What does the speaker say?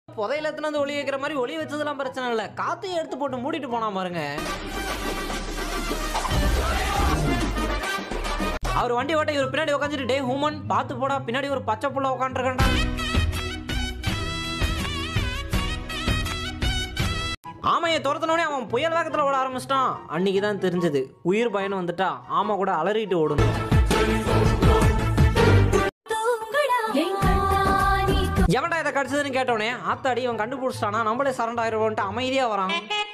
புதையில எத்தனை வந்து ஒளி வைக்கிற மாதிரி ஒளி வச்சதெல்லாம் பிரச்சனை இல்லை, காத்தையும் எடுத்து போட்டு மூடிட்டு போனா பாருங்க. அவர் வண்டி ஓட்ட இவர் பின்னாடி உட்காந்துட்டு, டே ஹூமன் பார்த்து போடா, பின்னாடி ஒரு பச்சை புள்ள உட்காந்துருக்கா. ஆமையை துரத்தினோடனே அவன் புயல் வேகத்தில் ஓட ஆரம்பிச்சிட்டான். அன்னைக்கு தான் தெரிஞ்சது உயிர் பயணம் வந்துட்டா ஆமை கூட அலறிட்டு ஓடணும். எவன்டா இதை கடிச்சதுன்னு கேட்டோடனே ஆத்தாடி இவன் கண்டுபிடிச்சிட்டானா நம்மளே சரண்ட் ஆயிடுவோன்ட்டு அமைதியா வரான்.